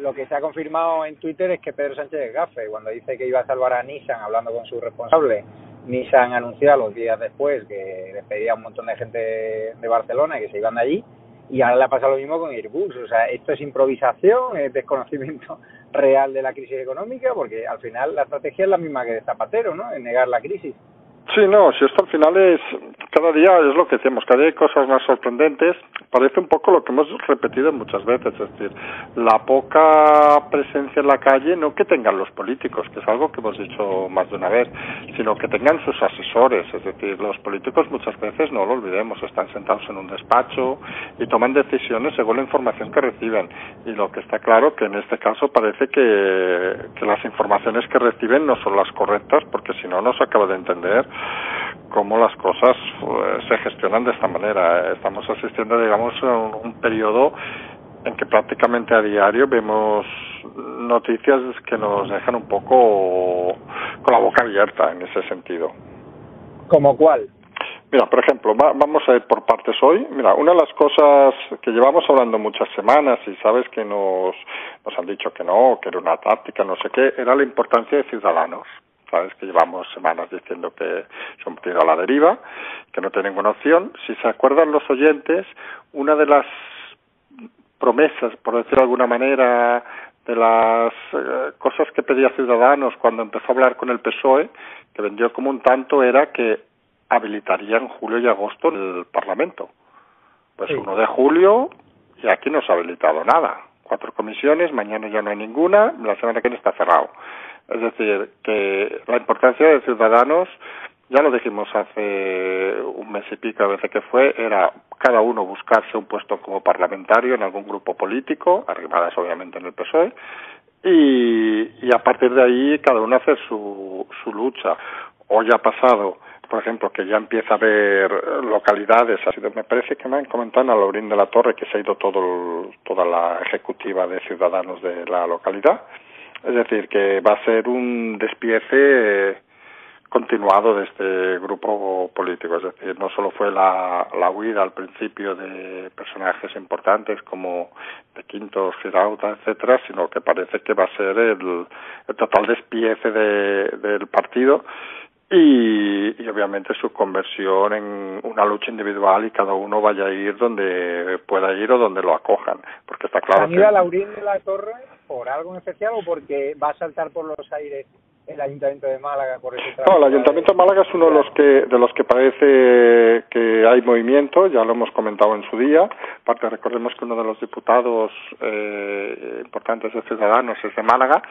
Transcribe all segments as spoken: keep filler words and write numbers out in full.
lo que se ha confirmado en Twitter es que Pedro Sánchez es gafe. Cuando dice que iba a salvar a Nissan hablando con su responsable, Nissan anunció los días después que despedía a un montón de gente de Barcelona y que se iban de allí, y ahora le ha pasado lo mismo con Airbus. O sea, esto es improvisación, es desconocimiento real de la crisis económica, porque al final la estrategia es la misma que de Zapatero, ¿no? En negar la crisis. Sí, no, si esto al final es, cada día es lo que decimos, cada día hay cosas más sorprendentes, parece un poco lo que hemos repetido muchas veces, es decir, la poca presencia en la calle, no que tengan los políticos, que es algo que hemos dicho más de una vez, sino que tengan sus asesores, es decir, los políticos muchas veces, no lo olvidemos, están sentados en un despacho y toman decisiones según la información que reciben, y lo que está claro que en este caso parece que, que las informaciones que reciben no son las correctas, porque si no, no se acaba de entender cómo las cosas pues, se gestionan de esta manera. Estamos asistiendo, digamos, a un, un periodo en que prácticamente a diario vemos noticias que nos dejan un poco con la boca abierta en ese sentido. ¿Cómo cuál? Mira, por ejemplo, va, vamos a ir por partes hoy. Mira, una de las cosas que llevamos hablando muchas semanas y sabes que nos, nos han dicho que no, que era una táctica, no sé qué, era la importancia de Ciudadanos. Sabes que llevamos semanas diciendo que se han metido a la deriva, que no tienen ninguna opción. Si se acuerdan los oyentes, una de las promesas, por decirlo de alguna manera, de las eh, cosas que pedía Ciudadanos cuando empezó a hablar con el P S O E, que vendió como un tanto, era que habilitaría en julio y agosto el Parlamento. Pues sí. uno de julio y aquí no se ha habilitado nada. Cuatro comisiones, mañana ya no hay ninguna, la semana que viene está cerrado. Es decir, que la importancia de Ciudadanos, ya lo dijimos hace un mes y pico, a veces que fue, era cada uno buscarse un puesto como parlamentario en algún grupo político, Arrimadas obviamente en el P S O E, y, y a partir de ahí cada uno hace su, su lucha. Hoy ha pasado, por ejemplo, que ya empieza a haber localidades, así de, me parece que me han comentado a Laurín de la Torre que se ha ido todo, toda la ejecutiva de Ciudadanos de la localidad. Es decir, que va a ser un despiece continuado de este grupo político. Es decir, no solo fue la, la huida al principio de personajes importantes como de Quintos, Girauta, etcétera, sino que parece que va a ser el, el total despiece de, del partido y, y obviamente su conversión en una lucha individual y cada uno vaya a ir donde pueda ir o donde lo acojan. Porque está claro ¿Han ido a Laurín de la Torre por algo en especial o porque va a saltar por los aires el Ayuntamiento de Málaga por ese trabajo? No, el Ayuntamiento de Málaga es uno de los que de los que parece que hay movimiento, ya lo hemos comentado en su día. Aparte, recordemos que uno de los diputados eh, importantes de Ciudadanos es de Málaga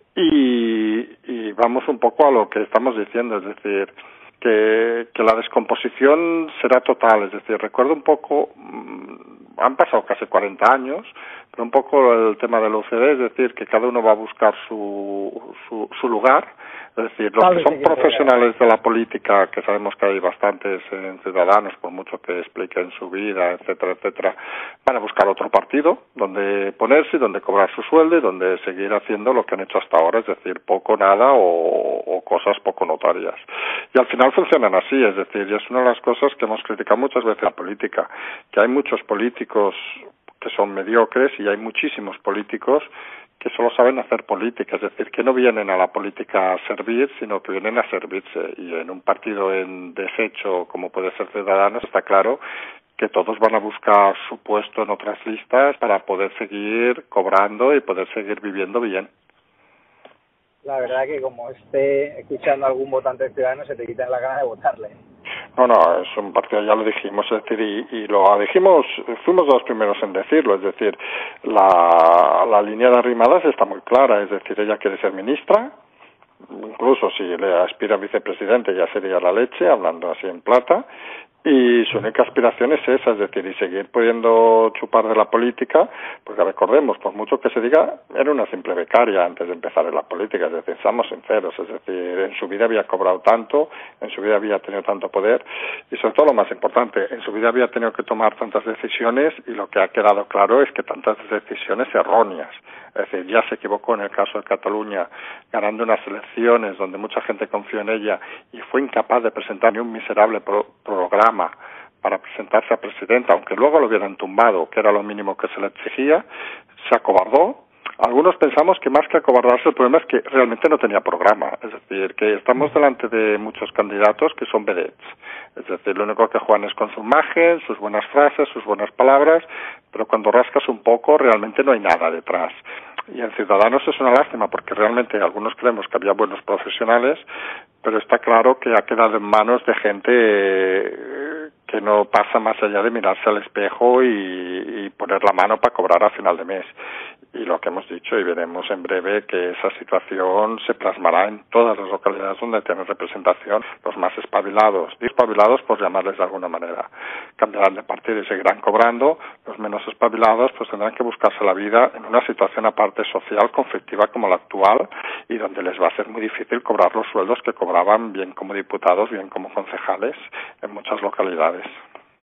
y, y vamos un poco a lo que estamos diciendo, es decir, que, que la descomposición será total. Es decir, recuerdo un poco, han pasado casi cuarenta años, pero un poco el tema del U C D, es decir, que cada uno va a buscar su, su, su lugar. Es decir, los que son profesionales de la política, que sabemos que hay bastantes en Ciudadanos, por mucho que expliquen su vida, etcétera, etcétera, van a buscar otro partido donde ponerse, donde cobrar su sueldo y donde seguir haciendo lo que han hecho hasta ahora, es decir, poco, nada o, o cosas poco notorias. Y al final funcionan así, es decir, y es una de las cosas que hemos criticado muchas veces en la política, que hay muchos políticos que son mediocres y hay muchísimos políticos que solo saben hacer política, es decir, que no vienen a la política a servir, sino que vienen a servirse. Y en un partido en deshecho, como puede ser Ciudadanos, está claro que todos van a buscar su puesto en otras listas para poder seguir cobrando y poder seguir viviendo bien. La verdad que como esté escuchando a algún votante de Ciudadanos se te quitan las ganas de votarle. No, no, es un partido, ya lo dijimos, es decir, y, y lo dijimos, fuimos los primeros en decirlo, es decir, la, la línea de Arrimadas está muy clara, es decir, ella quiere ser ministra, incluso si le aspira a vicepresidente ya sería la leche, hablando así en plata, y su única aspiración es esa, es decir, y seguir pudiendo chupar de la política, porque recordemos, por mucho que se diga, era una simple becaria antes de empezar en la política, es decir, seamos sinceros, es decir, en su vida había cobrado tanto, en su vida había tenido tanto poder, y sobre todo lo más importante, en su vida había tenido que tomar tantas decisiones, y lo que ha quedado claro es que tantas decisiones erróneas. Es decir, ya se equivocó en el caso de Cataluña, ganando unas elecciones donde mucha gente confió en ella y fue incapaz de presentar ni un miserable pro programa para presentarse a presidenta, aunque luego lo hubieran tumbado, que era lo mínimo que se le exigía, se acobardó, Algunos pensamos que más que acobardarse, el problema es que realmente no tenía programa. Es decir, que estamos delante de muchos candidatos que son vedettes. Es decir, lo único que juegan es con su imagen, sus buenas frases, sus buenas palabras, pero cuando rascas un poco realmente no hay nada detrás. Y en Ciudadanos es una lástima porque realmente algunos creemos que había buenos profesionales, pero está claro que ha quedado en manos de gente que no pasa más allá de mirarse al espejo y, y poner la mano para cobrar a final de mes. Y lo que hemos dicho, y veremos en breve, que esa situación se plasmará en todas las localidades donde tienen representación. Los más espabilados, y espabilados por llamarles de alguna manera, cambiarán de partido y seguirán cobrando. Los menos espabilados pues tendrán que buscarse la vida en una situación aparte social, conflictiva como la actual, y donde les va a ser muy difícil cobrar los sueldos que cobraban bien como diputados, bien como concejales en muchas localidades.